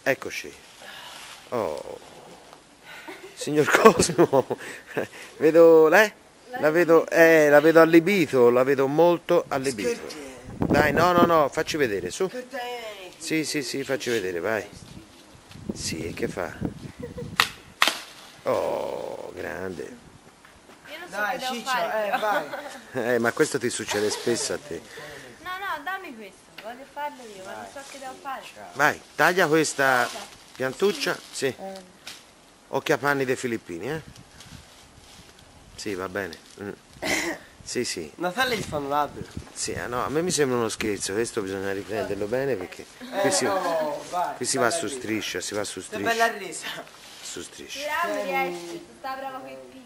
Eccoci. Oh, signor Cosimo, vedo lei? La vedo allibito, la vedo molto allibito. Dai, no, facci vedere, su. Sì, facci vedere, vai. Sì, e che fa? Oh, grande. Io non so Dai, che devo Ciccio, fare. vai. Ma questo ti succede spesso a te. No, dammi questo, voglio farlo io, ma non so che devo fare. Vai, taglia questa piantuccia, sì. Occhio a panni dei filippini, eh? Sì, va bene. Sì. Natale gli fanno l'albero. Sì, no, a me mi sembra uno scherzo, questo bisogna riprenderlo bene perché qui si va su striscia, Che bella resa. su striscia. Bravo, riesci, sta brava che